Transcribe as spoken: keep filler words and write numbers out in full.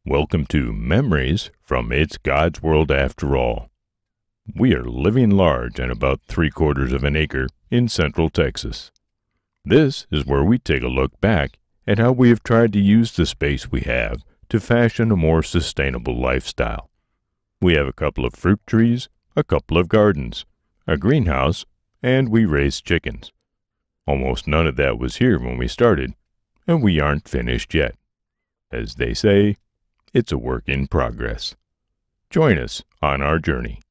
Welcome to Memories from It's God's World After All. We are living large on about three quarters of an acre in central Texas. This is where we take a look back at how we have tried to use the space we have to fashion a more sustainable lifestyle. We have a couple of fruit trees, a couple of gardens, a greenhouse, and we raise chickens. Almost none of that was here when we started, and we aren't finished yet. As they say, it's a work in progress. Join us on our journey.